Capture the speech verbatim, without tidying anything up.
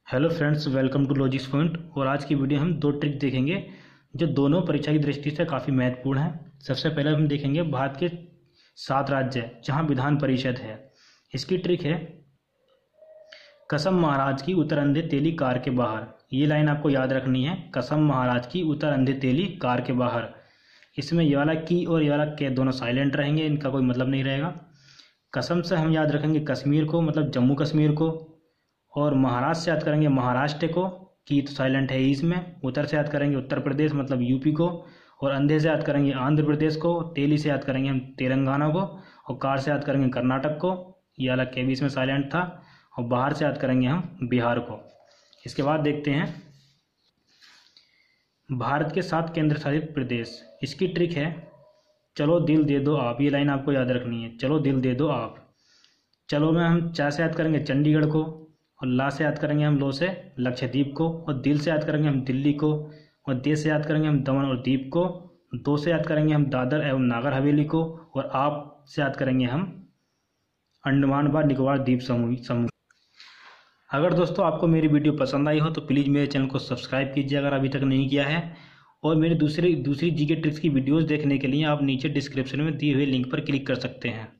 Hello friends, welcome to logics point. और आज की वीडियो हम दो ट्रिक देखेंगे जो दोनों परीक्षा की दृष्टि से काफ़ी महत्वपूर्ण है। सबसे पहले हम देखेंगे भारत के सात राज्य जहां विधान परिषद है। इसकी ट्रिक है कसम महाराज की उतर अंधे तेली कार के बाहर। ये लाइन आपको याद रखनी है, कसम महाराज की उतर अंधे तेली कार के बाहर। इसमें ये वाला की और ये वाला के दोनों साइलेंट रहेंगे, इनका कोई मतलब नहीं रहेगा। कसम से हम याद रखेंगे कश्मीर को, मतलब जम्मू कश्मीर को। और महाराष्ट्र से याद करेंगे महाराष्ट्र को, की तो साइलेंट है इसमें। उत्तर से याद करेंगे उत्तर प्रदेश मतलब यूपी को। और अंधे से याद करेंगे आंध्र प्रदेश को। तेली से याद करेंगे हम तेलंगाना को। और कार से याद करेंगे कर्नाटक को, ये अलग के भी इसमें साइलेंट था। और बाहर से याद करेंगे हम बिहार को। इसके बाद देखते हैं भारत के सात केंद्र शासित प्रदेश। इसकी ट्रिक है चलो दिल दे दो आप। ये लाइन आपको याद रखनी है, चलो दिल दे दो आप। चलो में हम चा से याद करेंगे चंडीगढ़ को। और ला से याद करेंगे हम लो से लक्षद्वीप को। और दिल से याद करेंगे हम दिल्ली को। और दे से याद करेंगे हम दमन और दीप को। दो से याद करेंगे हम दादर एवं नागर हवेली को। और आप से याद करेंगे हम अंडमान व निकोबार द्वीप समूह समूह अगर दोस्तों आपको मेरी वीडियो पसंद आई हो तो प्लीज़ मेरे चैनल को सब्सक्राइब कीजिए अगर अभी तक नहीं किया है। और मेरी दूसरी दूसरी जीके ट्रिक्स की वीडियोस देखने के लिए आप नीचे डिस्क्रिप्शन में दिए हुए लिंक पर क्लिक कर सकते हैं।